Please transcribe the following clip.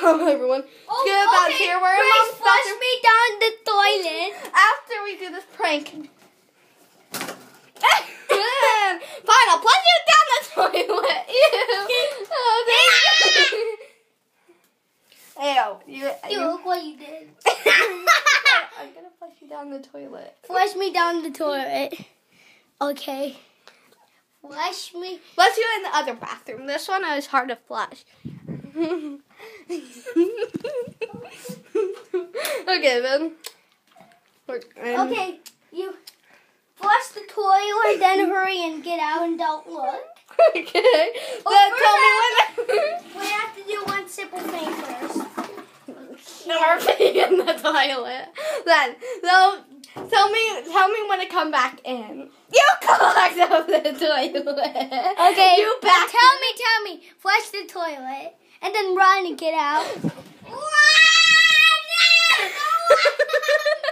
everyone. Let's get back here. We're in Mom's flush bathroom. me down the toilet. After we do this prank. Fine, I'll flush you down the toilet. Ew. Ew, look what you did. I'm gonna flush you down the toilet. Flush me down the toilet. Okay. Flush me. Let's do it in the other bathroom. This one is hard to flush. Okay, then. Okay, you flush the toilet, then hurry and get out and don't look. Okay. Then tell me when. We have to do one simple thing first. Never pee in the toilet. Then tell me when to come back in. You clogged up the toilet. Okay. You back. Tell me. Flush the toilet and then run and get out.